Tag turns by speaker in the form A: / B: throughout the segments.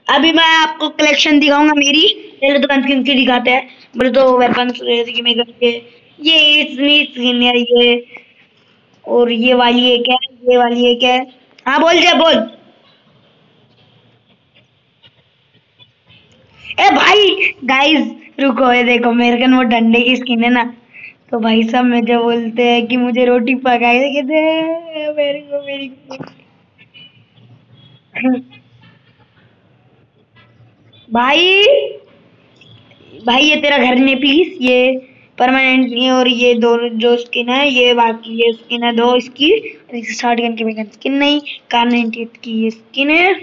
A: अभी मैं आपको कलेक्शन दिखाऊंगा मेरी। पहले तो गन स्किन की दिखाते हैं। बोले तो वेपन्स की मैं करके ये इतनी स्किन है ये। और ये वाली एक है, ये वाली एक है। हाँ बोल जा बोल। ए भाई गाइस रुको, ये देखो मेरे कन वो डंडे की स्किन है ना। तो भाई साहब मुझे बोलते हैं कि मुझे रोटी पकाई के दे मेरे को मेरी। भाई भाई ये तेरा घर नहीं प्लीज, ये परमानेंट नहीं है। और ये दो जो स्किन है ये, बाकी ये स्किन है दो इसकी। और इस शॉर्ट गन की मेगन स्किन नहीं, कार 98 की ये स्किन है।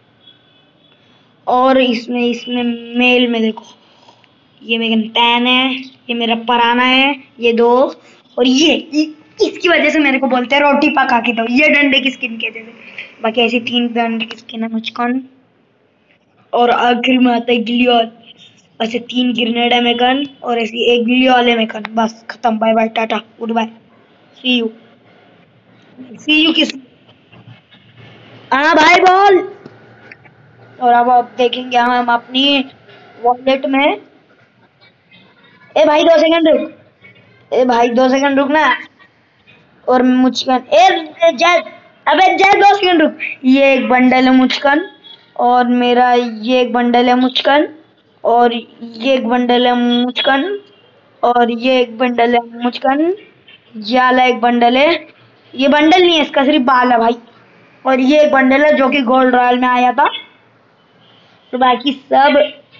A: और इसमें इसमें मेल में देखो, ये मेगन टैन है, ये मेरा पराना है, ये दो। और इसकी वजह से मेरे को बोलते हैं रोटी पका के दो, ये डंडे की स्किन कहते थे। बाकी ऐसी 3 डंडे की स्किन है मुझको। और आखिर में आता है गिलियन। ऐसे 3 ग्रेनेड है मेकन, और ऐसी एक गिलियन है मेकन। बस खत्म, bye bye tata good bye, see you. See you kiss. हाँ भाई बोल। और अब आप देखेंगे हम अपनी वॉलेट में। ए भाई 2 सेकंड रुक। ए भाई 2 सेकंड रुक ना। और मुझकन जय, अबे जय 2 सेकंड रुक। ये एक बंडल है मुझकन, और मेरा ये एक बंडल है मुझकन, और ये एक बंडल है मुझकन, और ये एक बंडल है मुझकन। ये वाला एक बंडल है। ये बंडल नहीं है, इसका सिर्फ बाल है भाई। और ये एक बंडल है जो कि गोल्ड रॉयल में आया था। तो बाकी सब।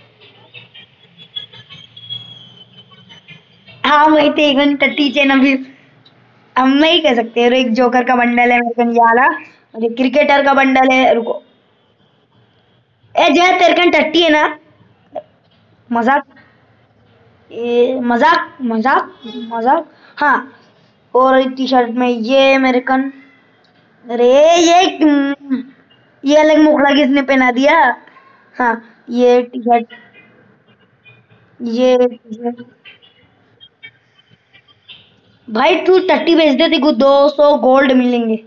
A: हाँ वही तो एक घंटा टीचर ना भी हम नहीं कह सकते। और एक जोकर का बंडल है मेरे को ये वाला, और एक क्रिकेटर का बंडल है। रुको, ए जय तेरे कन टट्टी है ना। मजाक, मजाक मजाक मजाक। हाँ, और टी शर्ट में ये मेरे कन। अरे ये अलग मुखड़ा किसने पहना दिया। हाँ, ये टी शर्ट, ये t-shirt। भाई तू टट्टी बेच दे, तेरे को 200 गोल्ड मिलेंगे।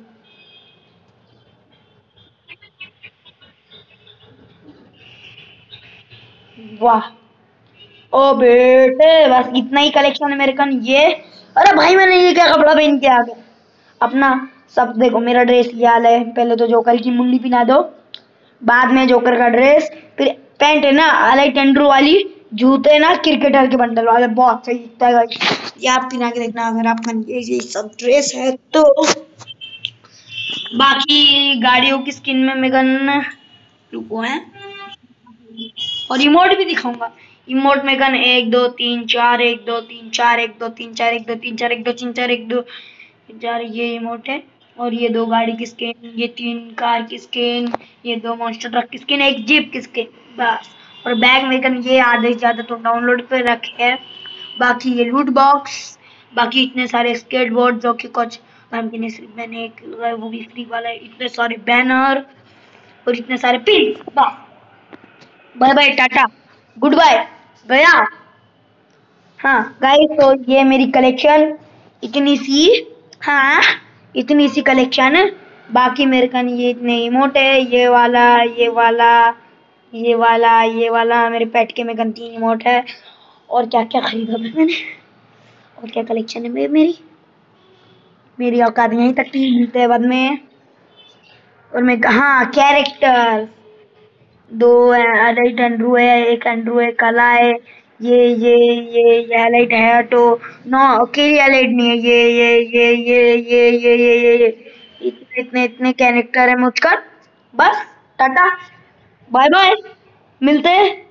A: वाह। ओ बेटे बस इतना ही कलेक्शन है मेरे कन ये। अरे भाई मैंने ये क्या कपड़ा पहन के आ गया अपना। सब देखो मेरा ड्रेस ये हाल है। पहले तो जोकर की मुंडी पहना दो, बाद में जोकर का ड्रेस, फिर पैंट है ना अलाई टेंड्रू वाली, जूते ना क्रिकेटर के बंडल वाले, बहुत सही दिखता है guys। ये आप पहना के देखना अगर आपका ये सब ड्रेस है तो। बाकी गाड़ियों की स्किन में मेगन रुको है। और इमोट भी दिखाऊंगा। इमोट में गन 1 2 3 4, 1 2 3 4, 1 2 3 4, 1 2 3 4, 1 2 3 4, 1 2 4, ये इमोट है। और ये 2 गाड़ी की स्किन, ये 3 कार की स्किन, ये 2 मॉन्स्टर ट्रक की स्किन, एक जीप की स्किन बस। और बैग में गन ये आधे से ज्यादा तो डाउनलोड पे रखे हैं। बाकी ये लूट बॉक्स, बाकी इतने सारे स्केटबोर्ड जो कि कुछ मैंने एक लगाया वो भी फ्री वाला है। इतने सारे बैनर और इतने सारे पिन बस। Bye bye tata good bye गया। हाँ गाइस, तो ये मेरी कलेक्शन इतनी सी। हाँ इतनी सी कलेक्शन है। बाकी मेरे का ये इतने इमोट है, ये वाला, ये वाला, ये वाला, ये वाला मेरे पेट के में गन 3 इमोट है। और क्या क्या खरीदा मैंने, और क्या कलेक्शन है मेरी। मेरी औकात यहीं तक ही, मिलते हैं बाद में। और मैं हाँ कैरेक्टर 2 है, अलाइट एंड्रू है, एक एंड्रू है काला है। ये हाईलाइट है तो नो अकेली हाईलाइट नहीं है। ये इतने इतने इतने कैरेक्टर है मुझका। बस टाटा बाय बाय, मिलते हैं।